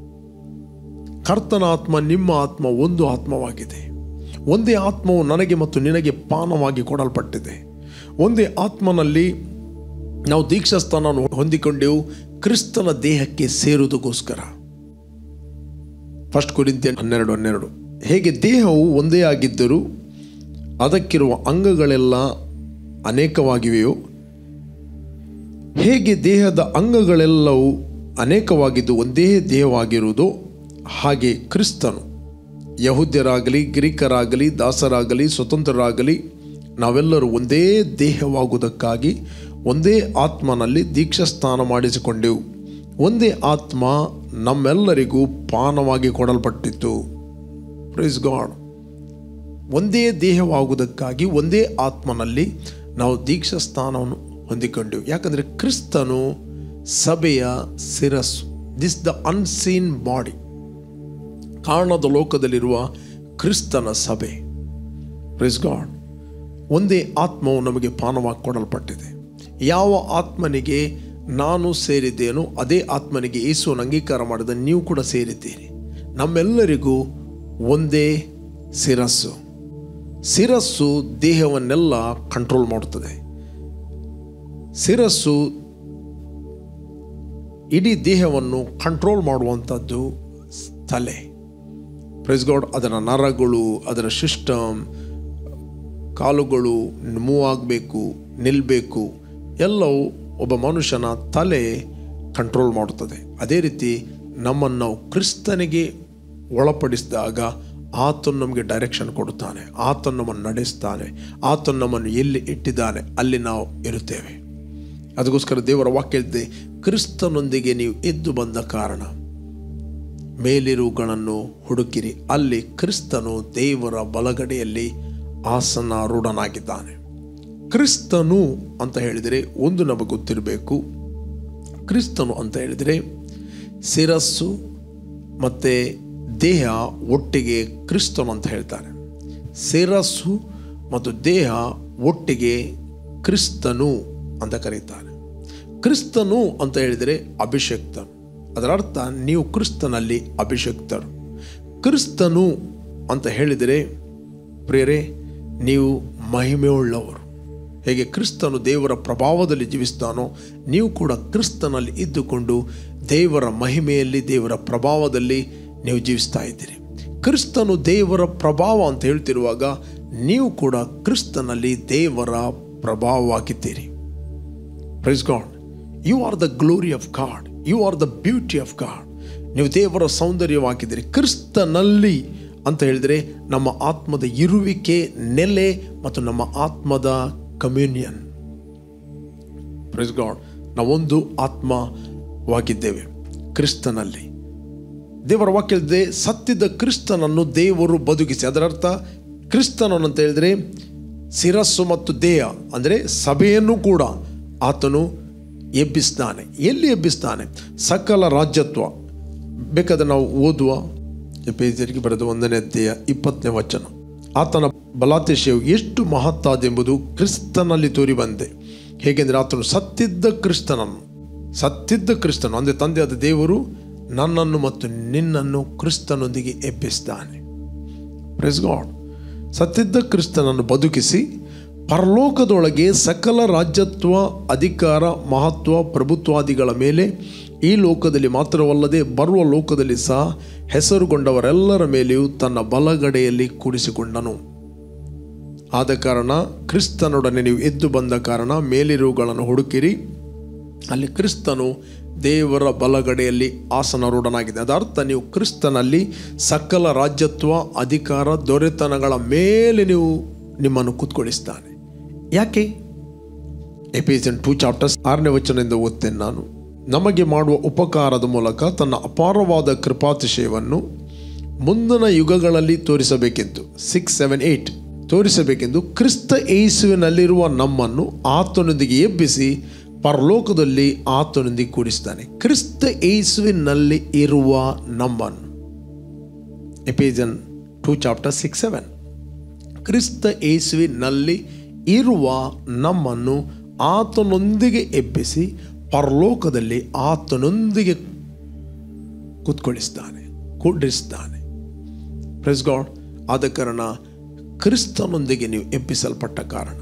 ಕರ್ತನ ಆತ್ಮ, ನಿಮ್ಮ ಆತ್ಮ ಒಂದು ಆತ್ಮವಾಗಿದೆ. ಒಂದೇ ಆತ್ಮವು ನನಗೆ ಮತ್ತು ನಿನಗೆ ಪಾನವಾಗಿ ಕೊಡಲ್ಪಟ್ಟಿದೆ. ಒಂದೇ ಆತ್ಮನಲ್ಲಿ ನಾವು ದೀಕ್ಷಾಸ್ಥಾನವನ್ನು ಹೊಂದಿಕೊಂಡೆವು, ಕ್ರಿಸ್ತನ ದೇಹಕ್ಕೆ ಸೇರುವುದಕ್ಕೋಸ್ಕರ. ಫಸ್ಟ್ ಕೊರಿಂಥಿಯನ್ ಹನ್ನೆರಡು ಹನ್ನೆರಡು ಹೇಗೆ ದೇಹವು ಒಂದೇ ಆಗಿದ್ದರೂ ಅದಕ್ಕಿರುವ ಅಂಗಗಳೆಲ್ಲ ಅನೇಕವಾಗಿವೆಯೋ, ಹೇಗೆ ದೇಹದ ಅಂಗಗಳೆಲ್ಲವೂ ಅನೇಕವಾಗಿದ್ದು ಒಂದೇ ದೇಹವಾಗಿರುವುದೋ, ಹಾಗೆ ಕ್ರಿಸ್ತನು ಯಹೂದ್ಯರಾಗಲಿ ಗ್ರೀಕರಾಗಲಿ ದಾಸರಾಗಲಿ ಸ್ವತಂತ್ರರಾಗಲಿ ನಾವೆಲ್ಲರೂ ಒಂದೇ ದೇಹವಾಗುವುದಕ್ಕಾಗಿ ಒಂದೇ ಆತ್ಮನಲ್ಲಿ ದೀಕ್ಷಾಸ್ನಾನ ಮಾಡಿಸಿಕೊಂಡೆವು. ಒಂದೇ ಆತ್ಮ ನಮ್ಮೆಲ್ಲರಿಗೂ ಪಾನವಾಗಿ ಕೊಡಲ್ಪಟ್ಟಿತು. Price God. ಒಂದೇ ದೇಹವಾಗುವುದಕ್ಕಾಗಿ ಒಂದೇ ಆತ್ಮನಲ್ಲಿ ನಾವು ದೀಕ್ಷಾಸ್ನಾನವನ್ನು ಹೊಂದಿಕೊಂಡೆವು. ಯಾಕಂದರೆ ಕ್ರಿಸ್ತನು ಸಭೆಯ ಶಿರಸ್ಸು. ದಿಸ್ ದ ಅನ್ಸೀನ್ ಬಾಡಿ, ಕಾರಣದ ಲೋಕದಲ್ಲಿರುವ ಕ್ರಿಸ್ತನ ಸಭೆ. Praise God. ಒಂದೇ ಆತ್ಮವು ನಮಗೆ ಪಾನವಾಗಿ ಕೊಡಲ್ಪಟ್ಟಿದೆ. ಯಾವ ಆತ್ಮನಿಗೆ ನಾನು ಸೇರಿದ್ದೇನೋ ಅದೇ ಆತ್ಮನಿಗೆ ಯೇಸುವನ್ನು ಅಂಗೀಕಾರ ಮಾಡಿದ ನೀವು ಕೂಡ ಸೇರಿದ್ದೀರಿ. ನಮ್ಮೆಲ್ಲರಿಗೂ ಒಂದೇ ಶಿರಸ್ಸು. ಶಿರಸ್ಸು ದೇಹವನ್ನೆಲ್ಲ ಕಂಟ್ರೋಲ್ ಮಾಡುತ್ತದೆ. ಶಿರಸ್ಸು ಇಡೀ ದೇಹವನ್ನು ಕಂಟ್ರೋಲ್ ಮಾಡುವಂಥದ್ದು ತಲೆ. Praise God. ಅದರ ನರಗಳು, ಅದರ ಸಿಸ್ಟಮ್, ಕಾಲುಗಳು ಮೂವ್ ಆಗಬೇಕು, ನಿಲ್ಲಬೇಕು, ಎಲ್ಲವೂ ಒಬ್ಬ ಮನುಷ್ಯನ ತಲೆ ಕಂಟ್ರೋಲ್ ಮಾಡುತ್ತದೆ. ಅದೇ ರೀತಿ ನಮ್ಮನ್ನು ನಾವು ಕ್ರಿಸ್ತನಿಗೆ ಒಳಪಡಿಸಿದಾಗ ಆತನು ನಮಗೆ ಡೈರೆಕ್ಷನ್ ಕೊಡುತ್ತಾನೆ, ಆತನು ನಮ್ಮನ್ನು ನಡೆಸ್ತಾನೆ, ಆತನು ನಮ್ಮನ್ನು ಎಲ್ಲಿ ಇಟ್ಟಿದ್ದಾನೆ ಅಲ್ಲಿ ನಾವು ಇರುತ್ತೇವೆ. ಅದಕ್ಕೋಸ್ಕರ ದೇವರ ವಾಕ್ಯ ಇದೆ, ಕ್ರಿಸ್ತನೊಂದಿಗೆ ನೀವು ಎದ್ದು ಬಂದ ಕಾರಣ ಮೇಲಿರುವುಗಳನ್ನು ಹುಡುಕಿರಿ, ಅಲ್ಲಿ ಕ್ರಿಸ್ತನು ದೇವರ ಬಲಗಡೆಯಲ್ಲಿ ಆಸನಾರೂಢನಾಗಿದ್ದಾನೆ. ಕ್ರಿಸ್ತನು ಅಂತ ಹೇಳಿದರೆ ಒಂದು ನಮಗೆ ಗೊತ್ತಿರಬೇಕು. ಕ್ರಿಸ್ತನು ಅಂತ ಹೇಳಿದರೆ ಶಿರಸ್ಸು ಮತ್ತು ದೇಹ ಒಟ್ಟಿಗೆ ಕ್ರಿಸ್ತನು ಅಂತ ಹೇಳ್ತಾರೆ. ಶಿರಸ್ಸು ಮತ್ತು ದೇಹ ಒಟ್ಟಿಗೆ ಕ್ರಿಸ್ತನು ಅಂತ ಕರೀತಾರೆ. ಕ್ರಿಸ್ತನು ಅಂತ ಹೇಳಿದರೆ ಅಭಿಷಕ್ತನು. ಅದರ ಅರ್ಥ ನೀವು ಕ್ರಿಸ್ತನಲ್ಲಿ ಅಭಿಷಕ್ತರು. ಕ್ರಿಸ್ತನು ಅಂತ ಹೇಳಿದರೆ ಪ್ರಿಯರೇ, ನೀವು ಮಹಿಮೆಯುಳ್ಳವರು. ಹೇಗೆ ಕ್ರಿಸ್ತನು ದೇವರ ಪ್ರಭಾವದಲ್ಲಿ ಜೀವಿಸ್ತಾನೋ ನೀವು ಕೂಡ ಕ್ರಿಸ್ತನಲ್ಲಿ ಇದ್ದುಕೊಂಡು ದೇವರ ಮಹಿಮೆಯಲ್ಲಿ ದೇವರ ಪ್ರಭಾವದಲ್ಲಿ ನೀವು ಜೀವಿಸ್ತಾ ಇದ್ದೀರಿ. ಕ್ರಿಸ್ತನು ದೇವರ ಪ್ರಭಾವ ಅಂತ ಹೇಳ್ತಿರುವಾಗ ನೀವು ಕೂಡ ಕ್ರಿಸ್ತನಲ್ಲಿ ದೇವರ ಪ್ರಭಾವವಾಗಿದ್ದೀರಿ. Praise God. You are the glory of God, you are the beauty of God. ನೀವು ದೇವರ ಸೌಂದರ್ಯವಾಗಿದ್ದೀರಿ. ಕ್ರಿಸ್ತನಲ್ಲಿ ಅಂತ ಹೇಳಿದರೆ ನಮ್ಮ ಆತ್ಮದ ಇರುವಿಕೆ, ನೆಲೆ ಮತ್ತು ನಮ್ಮ ಆತ್ಮದ ಕಮ್ಯೂನಿಯನ್. Praise God. ನಾವೊಂದು ಆತ್ಮವಾಗಿದ್ದೇವೆ ಕ್ರಿಸ್ತನಲ್ಲಿ. ದೇವರ ವಾಕ್ಯದ ಸತ್ಯದ ಕ್ರಿಸ್ತನನ್ನು ದೇವರು ಬದುಕಿಸಿ, ಅದರ ಅರ್ಥ ಕ್ರಿಸ್ತನನ್ನು ಅಂತ ಹೇಳಿದರೆ ಶಿರಸ್ಸು ಮತ್ತು ದೇಹ ಅಂದರೆ ಸಭೆಯನ್ನು ಕೂಡ ಆತನು ಎಬ್ಬಿಸ್ತಾನೆ. ಎಲ್ಲಿ ಎಬ್ಬಿಸ್ತಾನೆ? ಸಕಲ ರಾಜ್ಯತ್ವ. ಬೇಕಾದ್ರೆ ನಾವು ಓದುವ ಎಫೆಸರಿಗೆ ಬರೆದ ಒಂದನೇ ಅಧ್ಯಾಯ ಇಪ್ಪತ್ತನೇ ವಚನ. ಆತನ ಬಲಾತಿಶಯವು ಎಷ್ಟು ಮಹತ್ತಾದೆಂಬುದು ಕ್ರಿಸ್ತನಲ್ಲಿ ತೋರಿ ಬಂದೆ. ಹೇಗೆಂದರೆ ಆತನು ಸತ್ತಿದ್ದ ಕ್ರಿಸ್ತನನ್ನು ಸತ್ತಿದ್ದ ಕ್ರಿಸ್ತನು ಅಂದರೆ ತಂದೆಯಾದ ದೇವರು ನನ್ನನ್ನು ಮತ್ತು ನಿನ್ನನ್ನು ಕ್ರಿಸ್ತನೊಂದಿಗೆ ಎಬ್ಬಿಸ್ತಾನೆ. Praise God. ಸತ್ತಿದ್ದ ಕ್ರಿಸ್ತನನ್ನು ಬದುಕಿಸಿ ಪರಲೋಕದೊಳಗೆ ಸಕಲ ರಾಜ್ಯತ್ವ, ಅಧಿಕಾರ, ಮಹತ್ವ, ಪ್ರಭುತ್ವಾದಿಗಳ ಮೇಲೆ ಈ ಲೋಕದಲ್ಲಿ ಮಾತ್ರವಲ್ಲದೆ ಬರುವ ಲೋಕದಲ್ಲಿ ಸಹ ಹೆಸರುಗೊಂಡವರೆಲ್ಲರ ಮೇಲೆಯೂ ತನ್ನ ಬಲಗಡೆಯಲ್ಲಿ ಕೂಡಿಸಿಕೊಂಡನು. ಆದ ಕಾರಣ ಕ್ರಿಸ್ತನೊಡನೆ ನೀವು ಎದ್ದು ಬಂದ ಕಾರಣ ಮೇಲಿರುವುಗಳನ್ನು ಹುಡುಕಿರಿ, ಅಲ್ಲಿ ಕ್ರಿಸ್ತನು ದೇವರ ಬಲಗಡೆಯಲ್ಲಿ ಆಸನಾರೂಢನಾಗಿದೆ. ಅದರ್ಥ ನೀವು ಕ್ರಿಸ್ತನಲ್ಲಿ ಸಕಲ ರಾಜ್ಯತ್ವ, ಅಧಿಕಾರ, ದೊರೆತನಗಳ ಮೇಲೆ ನೀವು ನಿಮ್ಮನ್ನು ಕೂತ್ಕೊಳ್ಳಿಸ್ತಾನೆ. ಯಾಕೆ? ಎಫೆಸಿಯನ್ ಟೂ ಚಾಪ್ಟರ್ಸ್ ಆರನೇ ವಚನದಿಂದ ಓದ್ತೇನೆ ನಾನು. ನಮಗೆ ಮಾಡುವ ಉಪಕಾರದ ಮೂಲಕ ತನ್ನ ಅಪಾರವಾದ ಕೃಪಾತಿಶಯವನ್ನು ಮುಂದಿನ ಯುಗಗಳಲ್ಲಿ ತೋರಿಸಬೇಕೆಂದು ಸಿಕ್ಸ್ ಸೆವೆನ್ ಏಟ್ ತೋರಿಸಬೇಕೆಂದು ಕ್ರಿಸ್ತ ಯೇಸುವಿನಲ್ಲಿರುವ ನಮ್ಮನ್ನು ಆತನೊಂದಿಗೆ ಎಬ್ಬಿಸಿ ಪರಲೋಕದಲ್ಲಿ ಆತನೊಂದಿಗೆ ಕೂಡಿಸ್ತಾನೆ. ಕ್ರಿಸ್ತ ಯೇಸುವಿನಲ್ಲಿ ಇರುವ ನಮ್ಮನ್ನು. Ephesian two chapter six seven ಕ್ರಿಸ್ತ ಯೇಸುವಿನಲ್ಲಿ ಇರುವ ನಮ್ಮನ್ನು ಆತನೊಂದಿಗೆ ಎಬ್ಬಿಸಿ ಪರಲೋಕದಲ್ಲಿ ಆತನೊಂದಿಗೆ ಕೂತ್ಕೊಳ್ಳಿಸ್ತಾನೆ, ಕೂಡಿಸ್ತಾನೆ. Praise God. ಆದ ಕಾರಣ ಕ್ರಿಸ್ತನೊಂದಿಗೆ ನೀವು ಎಬ್ಬಿಸಲ್ಪಟ್ಟ ಕಾರಣ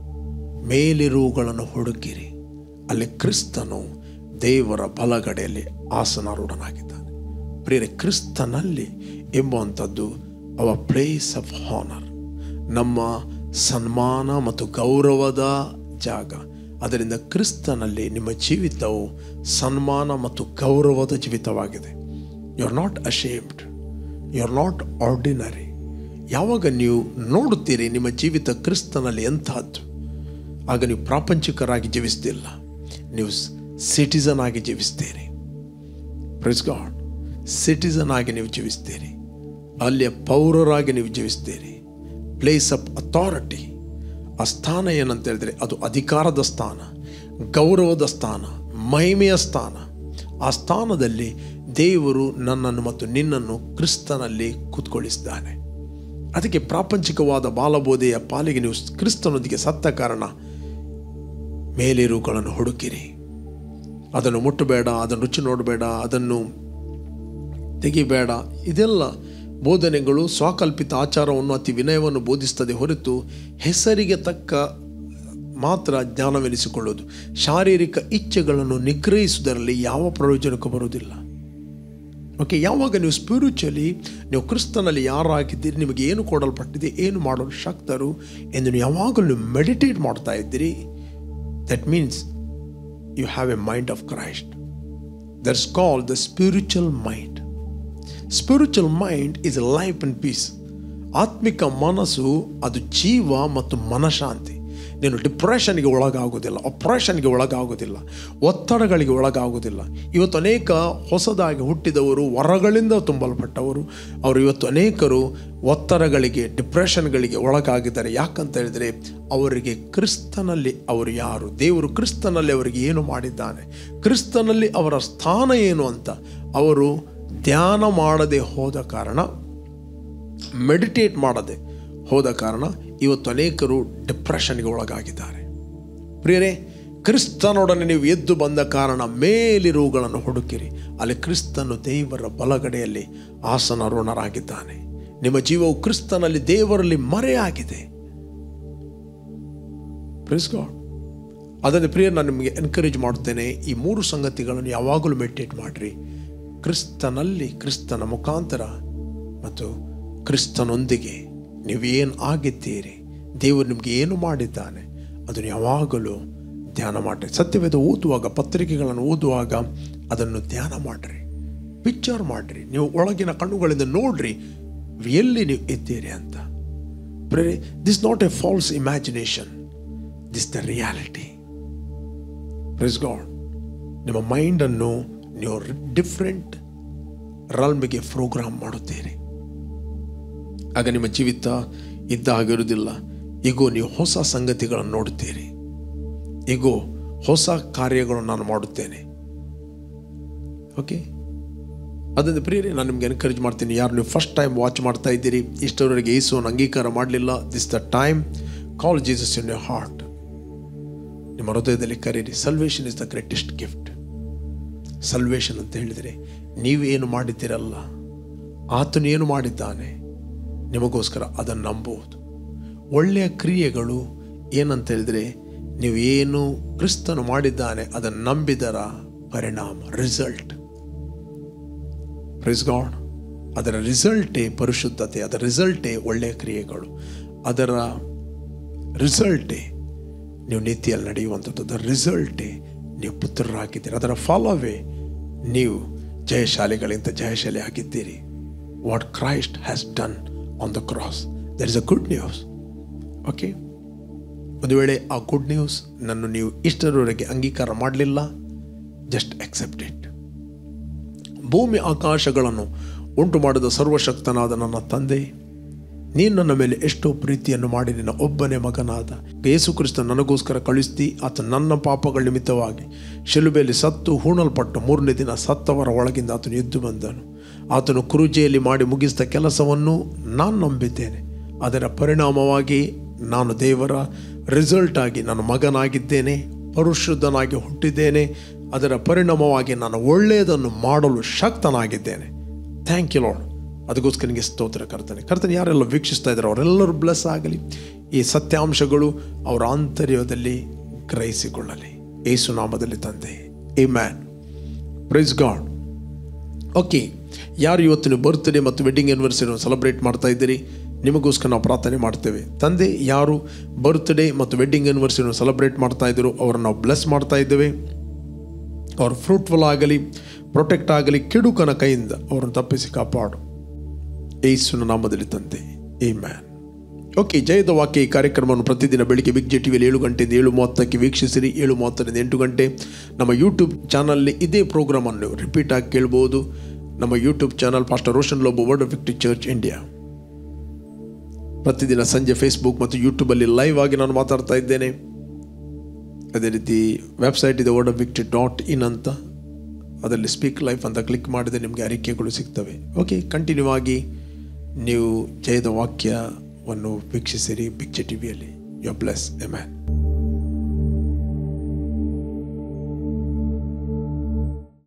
ಮೇಲಿರುವುಗಳನ್ನು ಹುಡುಕಿರಿ, ಅಲ್ಲಿ ಕ್ರಿಸ್ತನು ದೇವರ ಬಲಗಡೆಯಲ್ಲಿ ಆಸನಾರೂಢನಾಗಿದ್ದಾನೆ. ಪ್ರಿಯರೇ, ಕ್ರಿಸ್ತನಲ್ಲಿ ಎಂಬುವಂಥದ್ದು ಅವ ಪ್ಲೇಸ್ ಆಫ್ ಹಾನರ್, ನಮ್ಮ ಸನ್ಮಾನ ಮತ್ತು ಗೌರವದ ಜಾಗ. ಅದರಿಂದ ಕ್ರಿಸ್ತನಲ್ಲಿ ನಿಮ್ಮ ಜೀವಿತವು ಸನ್ಮಾನ ಮತ್ತು ಗೌರವದ ಜೀವಿತವಾಗಿದೆ. You are not ashamed, you are not ordinary. ಯಾವಾಗ ನೀವು ನೋಡುತ್ತೀರಿ ನಿಮ್ಮ ಜೀವಿತ ಕ್ರಿಸ್ತನಲ್ಲಿ ಎಂಥದ್ದು, ಆಗ ನೀವು ಪ್ರಾಪಂಚಿಕರಾಗಿ ಜೀವಿಸ್ತಿಲ್ಲ, ನೀವು ಸಿಟಿಸನ್ ಆಗಿ ಜೀವಿಸ್ತೀರಿ. Praise God. ಸಿಟಿಸನ್ ಆಗಿ ನೀವು ಜೀವಿಸ್ತೀರಿ, ಅಲ್ಲಿಯ ಪೌರರಾಗಿ ನೀವು ಜೀವಿಸ್ತೀರಿ. Place of authority. ಆ ಸ್ಥಾನ ಏನಂತ ಹೇಳಿದ್ರೆ ಅದು ಅಧಿಕಾರದ ಸ್ಥಾನ, ಗೌರವದ ಸ್ಥಾನ, ಮಹಿಮೆಯ ಸ್ಥಾನ. ಆ ಸ್ಥಾನದಲ್ಲಿ ದೇವರು ನನ್ನನ್ನು ಮತ್ತು ನಿನ್ನನ್ನು ಕ್ರಿಸ್ತನಲ್ಲಿ ಕೂತ್ಕೊಳ್ಳಿಸಿದ್ದಾನೆ. ಅದಕ್ಕೆ ಪ್ರಾಪಂಚಿಕವಾದ ಬಾಲಬೋಧೆಯ ಪಾಲಿಗೆ ನೀವು ಕ್ರಿಸ್ತನೊಂದಿಗೆ ಸತ್ತ ಕಾರಣ ಮೇಲಿರುವುಗಳನ್ನು ಹುಡುಕಿರಿ. ಅದನ್ನು ಮುಟ್ಟಬೇಡ, ಅದನ್ನು ರುಚಿ ನೋಡಬೇಡ, ಅದನ್ನು ತೆಗಿಬೇಡ. ಇದೆಲ್ಲ ಬೋಧನೆಗಳು ಸ್ವಕಲ್ಪಿತ ಆಚಾರವನ್ನು ಅತಿ ವಿನಯವನ್ನು ಬೋಧಿಸ್ತದೆ ಹೊರತು ಹೆಸರಿಗೆ ತಕ್ಕ ಮಾತ್ರ ಜ್ಞಾನವೆನಿಸಿಕೊಳ್ಳುವುದು. ಶಾರೀರಿಕ ಇಚ್ಛೆಗಳನ್ನು ನಿಗ್ರಹಿಸುವುದರಲ್ಲಿ ಯಾವ ಪ್ರಯೋಜನಕ್ಕೂ ಬರುವುದಿಲ್ಲ. ಓಕೆ, ಯಾವಾಗ ನೀವು ಸ್ಪಿರಿಚುವಲಿ ನೀವು ಕ್ರಿಸ್ತನಲ್ಲಿ ಯಾರಾಗಿದ್ದೀರಿ, ನಿಮಗೆ ಏನು ಕೊಡಲ್ಪಟ್ಟಿದೆ, ಏನು ಮಾಡಲು ಶಕ್ತರು ಎಂದು ನೀವು ಯಾವಾಗಲೂ ನೀವು ಮೆಡಿಟೇಟ್ ಮಾಡ್ತಾ ಇದ್ದೀರಿ, that means you have a mind of Christ. That's called the spiritual mind. Spiritual mind is life and peace. ಆತ್ಮಿಕ ಮನಸ್ಸು ಅದು ಜೀವ ಮತ್ತು ಮನಃಶಾಂತಿ. ನೀನು ಡಿಪ್ರೆಷನ್ಗೆ ಒಳಗಾಗೋದಿಲ್ಲ, ಆಪರೇಷನ್ಗೆ ಒಳಗಾಗೋದಿಲ್ಲ, ಒತ್ತಡಗಳಿಗೆ ಒಳಗಾಗೋದಿಲ್ಲ. ಇವತ್ತು ಅನೇಕ ಹೊಸದಾಗಿ ಹುಟ್ಟಿದವರು ವರಗಳಿಂದ ತುಂಬಲ್ಪಟ್ಟವರು, ಅವರು ಇವತ್ತು ಅನೇಕರು ಒತ್ತಡಗಳಿಗೆ, ಡಿಪ್ರೆಷನ್ಗಳಿಗೆ ಒಳಗಾಗಿದ್ದಾರೆ. ಯಾಕಂತ ಹೇಳಿದರೆ ಅವರಿಗೆ ಕ್ರಿಸ್ತನಲ್ಲಿ ಅವರು ಯಾರು, ದೇವರು ಕ್ರಿಸ್ತನಲ್ಲಿ ಅವರಿಗೆ ಏನು ಮಾಡಿದ್ದಾನೆ, ಕ್ರಿಸ್ತನಲ್ಲಿ ಅವರ ಸ್ಥಾನ ಏನು ಅಂತ ಅವರು ಧ್ಯಾನ ಮಾಡದೆ ಹೋದ ಕಾರಣ, ಮೆಡಿಟೇಟ್ ಮಾಡದೆ ಹೋದ ಕಾರಣ ಇವತ್ತು ಅನೇಕರು ಡಿಪ್ರೆಷನ್ಗೆ ಒಳಗಾಗಿದ್ದಾರೆ. ಪ್ರಿಯರೇ, ಕ್ರಿಸ್ತನೊಡನೆ ನೀವು ಎದ್ದು ಬಂದ ಕಾರಣ ಮೇಲಿರುವುಗಳನ್ನು ಹುಡುಕಿರಿ, ಅಲ್ಲಿ ಕ್ರಿಸ್ತನು ದೇವರ ಬಲಗಡೆಯಲ್ಲಿ ಆಸನಾರೂಢನಾಗಿದ್ದಾನೆ. ನಿಮ್ಮ ಜೀವವು ಕ್ರಿಸ್ತನಲ್ಲಿ ದೇವರಲ್ಲಿ ಮರೆಯಾಗಿದೆ. Praise God. ಅದನ್ನು ಪ್ರಿಯ ನಾನು ನಿಮಗೆ ಎನ್ಕರೇಜ್ ಮಾಡ್ತೇನೆ, ಈ ಮೂರು ಸಂಗತಿಗಳನ್ನು ಯಾವಾಗಲೂ ಮೆಡಿಟೇಟ್ ಮಾಡಿರಿ. ಕ್ರಿಸ್ತನಲ್ಲಿ, ಕ್ರಿಸ್ತನ ಮುಖಾಂತರ ಮತ್ತು ಕ್ರಿಸ್ತನೊಂದಿಗೆ ನೀವೇನು ಆಗಿದ್ದೀರಿ, ದೇವರು ನಿಮಗೆ ಏನು ಮಾಡಿದ್ದಾನೆ, ಅದನ್ನು ಯಾವಾಗಲೂ ಧ್ಯಾನ ಮಾಡಿರಿ. ಸತ್ಯವೇದ ಓದುವಾಗ, ಪತ್ರಿಕೆಗಳನ್ನು ಓದುವಾಗ ಅದನ್ನು ಧ್ಯಾನ ಮಾಡಿರಿ, ಪಿಕ್ಚರ್ ಮಾಡಿರಿ. ನೀವು ಒಳಗಿನ ಕಣ್ಣುಗಳಿಂದ ನೋಡ್ರಿ ಎಲ್ಲಿ ನೀವು ಇದ್ದೀರಿ ಅಂತ. This not a false imagination, this the reality. Praise God. ನಿಮ್ಮ ಮೈಂಡನ್ನು ನೀವು ಡಿಫ್ರೆಂಟ್ ರಲ್ಮಿಗೆ ಪ್ರೋಗ್ರಾಮ್ ಮಾಡುತ್ತೀರಿ. ಆಗ ನಿಮ್ಮ ಜೀವಿತ ಇದ್ದ ಆಗಿರುವುದಿಲ್ಲ. ಈಗೋ ನೀವು ಹೊಸ ಸಂಗತಿಗಳನ್ನು ನೋಡುತ್ತೀರಿ. ಈಗೋ ಹೊಸ ಕಾರ್ಯಗಳನ್ನು ನಾನು ಮಾಡುತ್ತೇನೆ. ಓಕೆ, ಅದನ್ನು ಪ್ರಿಯರೇ ನಾನು ನಿಮ್ಗೆ ಎನ್ಕರೇಜ್ ಮಾಡ್ತೀನಿ. ಯಾರು ನೀವು ಫಸ್ಟ್ ಟೈಮ್ ವಾಚ್ ಮಾಡ್ತಾ ಇದ್ದೀರಿ, ಇಷ್ಟರವರೆಗೆ ಯೇಸುವನ್ನು ಅಂಗೀಕಾರ ಮಾಡಲಿಲ್ಲ, this the time. Call Jesus in your heart. ನಿಮ್ಮ ಹೃದಯದಲ್ಲಿ ಕರೀರಿ. Salvation is the greatest gift. Salvation ಅಂತ ಹೇಳಿದರೆ ನೀವೇನು ಮಾಡಿದ್ದೀರಲ್ಲ, ಆತನು ಏನು ಮಾಡಿದ್ದಾನೆ ನಿಮಗೋಸ್ಕರ ಅದನ್ನು ನಂಬುವುದು. ಒಳ್ಳೆಯ ಕ್ರಿಯೆಗಳು ಏನಂತ ಹೇಳಿದರೆ, ನೀವು ಏನು ಕ್ರಿಸ್ತನು ಮಾಡಿದ್ದಾನೆ ಅದನ್ನು ನಂಬಿದರ ಪರಿಣಾಮ, ರಿಸಲ್ಟ್. Price God. ಅದರ ರಿಸಲ್ಟೇ ಪರಿಶುದ್ಧತೆ, ಅದರ ರಿಸಲ್ಟೇ ಒಳ್ಳೆಯ ಕ್ರಿಯೆಗಳು, ಅದರ ರಿಸಲ್ಟೇ ನೀವು ನೀತಿಯಲ್ಲಿ ನಡೆಯುವಂಥದ್ದು, ಅದರ ರಿಸಲ್ಟೇ ನೀವು ಪುತ್ರರಾಗಿದ್ದೀರಿ, ಅದರ ಫಲವೇ ನೀವು ಜಯಶಾಲಿಗಳಿಂದ ಜಯಶಾಲಿ ಆಗಿದ್ದೀರಿ. What Christ has done on the cross, there is a good news. Okay, ಒಂದು ವೇಳೆ ಆ ಗುಡ್ ನ್ಯೂಸ್ ನನ್ನು ನೀವು ಇಷ್ಟರವರೆಗೆ ಅಂಗೀಕಾರ ಮಾಡಲಿಲ್ಲ, ಜಸ್ಟ್ ಅಕ್ಸೆಪ್ಟ್ ಇಟ್. ಭೂಮಿ ಆಕಾಶಗಳನ್ನು ಉಂಟು ಮಾಡಿದ ಸರ್ವಶಕ್ತನಾದ ನನ್ನ ತಂದೆ, ನೀನು ನನ್ನ ಮೇಲೆ ಎಷ್ಟೋ ಪ್ರೀತಿಯನ್ನು ಮಾಡಿ ನಿನ್ನ ಒಬ್ಬನೇ ಮಗನಾದ ಯೇಸು ಕ್ರಿಸ್ತ ನನಗೋಸ್ಕರ ಕಳಿಸ್ತಿ. ಆತ ನನ್ನ ಪಾಪಗಳ ನಿಮಿತ್ತವಾಗಿ ಶಿಲುಬೆಯಲ್ಲಿ ಸತ್ತು ಹೂಣಲ್ಪಟ್ಟು ಮೂರನೇ ದಿನ ಸತ್ತವರ ಒಳಗಿಂದ ಆತನು ಎದ್ದು ಬಂದನು. ಆತನು ಕ್ರೂಜೆಯಲ್ಲಿ ಮಾಡಿ ಮುಗಿಸಿದ ಕೆಲಸವನ್ನು ನಾನು ನಂಬಿದ್ದೇನೆ. ಅದರ ಪರಿಣಾಮವಾಗಿ ನಾನು ದೇವರ ರಿಸಲ್ಟ್ ಆಗಿ ನನ್ನ ಮಗನಾಗಿದ್ದೇನೆ, ಪರಿಶುದ್ಧನಾಗಿ ಹುಟ್ಟಿದ್ದೇನೆ. ಅದರ ಪರಿಣಾಮವಾಗಿ ನಾನು ಒಳ್ಳೆಯದನ್ನು ಮಾಡಲು ಶಕ್ತನಾಗಿದ್ದೇನೆ. Thank you lord. ಅದಕ್ಕೋಸ್ಕರ ನಿಮಗೆ ಸ್ತೋತ್ರ ಕರ್ತನೆ. ಕರ್ತನೆ, ಯಾರೆಲ್ಲ ವೀಕ್ಷಿಸ್ತಾ ಇದ್ದಾರೆ ಅವರೆಲ್ಲರೂ ಬ್ಲೆಸ್ ಆಗಲಿ. ಈ ಸತ್ಯಾಂಶಗಳು ಅವರ ಆಂತರ್ಯದಲ್ಲಿ ಗ್ರಹಿಸಿಕೊಳ್ಳಲಿ. ಯೇಸು ನಾಮದಲ್ಲಿ ತಂದೆ, ಆಮೆನ್. Praise God. ಓಕೆ, ಯಾರು ಇವತ್ತಿನ ಬರ್ತ್ಡೇ ಮತ್ತು ವೆಡ್ಡಿಂಗ್ ಆ್ಯನಿವರ್ಸರಿಯನ್ನು ಸೆಲೆಬ್ರೇಟ್ ಮಾಡ್ತಾ ಇದ್ದೀರಿ, ನಿಮಗೋಸ್ಕರ ನಾವು ಪ್ರಾರ್ಥನೆ ಮಾಡ್ತೇವೆ. ತಂದೆ, ಯಾರು ಬರ್ತ್ಡೇ ಮತ್ತು ವೆಡ್ಡಿಂಗ್ ಆ್ಯನಿವರ್ಸರಿಯನ್ನು ಸೆಲೆಬ್ರೇಟ್ ಮಾಡ್ತಾ ಇದ್ದರು ಅವರನ್ನು ನಾವು ಬ್ಲೆಸ್ ಮಾಡ್ತಾ ಇದ್ದೇವೆ. ಅವರು ಫ್ರೂಟ್ಫುಲ್ ಆಗಲಿ, ಪ್ರೊಟೆಕ್ಟ್ ಆಗಲಿ, ಕೆಡುಕನ ಕೈಯಿಂದ ಅವರನ್ನು ತಪ್ಪಿಸಿ ಕಾಪಾಡು. ಯೇಸುವಿನ ನಾಮದಲ್ಲಿ ತಂದೆ, ಆಮೆನ್. ಓಕೆ, ಜಯದ ವಾಕ್ಯ ಈ ಕಾರ್ಯಕ್ರಮವನ್ನು ಪ್ರತಿದಿನ ಬೆಳಿಗ್ಗೆ ಬಿಗ್ ಜೆ ಟಿವಿಯಲ್ಲಿ ಏಳು ಗಂಟೆಯಿಂದ ಏಳು ಮೂವತ್ತಕ್ಕೆ ವೀಕ್ಷಿಸಿರಿ. ಏಳು ಮೂವತ್ತರಿಂದ ಎಂಟು ಗಂಟೆ ನಮ್ಮ ಯೂಟ್ಯೂಬ್ ಚಾನಲ್ನಲ್ಲಿ ಇದೇ ಪ್ರೋಗ್ರಾಮನ್ನು ರಿಪೀಟ್ ಆಗಿ ಕೇಳ್ಬೋದು. ನಮ್ಮ YouTube channel pastor Roshan Lobo word of victory church India. ಪ್ರತಿದಿನ ಸಂಜೆ ಫೇಸ್ಬುಕ್ ಮತ್ತು ಯೂಟ್ಯೂಬಲ್ಲಿ ಲೈವ್ ಆಗಿ ನಾನು ಮಾತಾಡ್ತಾ ಇದ್ದೇನೆ. ಅದೇ ರೀತಿ ವೆಬ್ಸೈಟ್ ಇದೆ word of victory dot in ಅಂತ, ಅದರಲ್ಲಿ ಸ್ಪೀಕ್ ಲೈಫ್ ಅಂತ ಕ್ಲಿಕ್ ಮಾಡಿದರೆ ನಿಮಗೆ ಅರಿಕೆಗಳು ಸಿಗ್ತವೆ. ಓಕೆ, ಕಂಟಿನ್ಯೂ ಆಗಿ ನೀವು ಜಯದ ವಾಕ್ಯವನ್ನು ವೀಕ್ಷಿಸಿರಿ ಬಿಗ್ ಜೆ ಟಿವಿಯಲ್ಲಿ. You are bless. ಆಮೆನ್.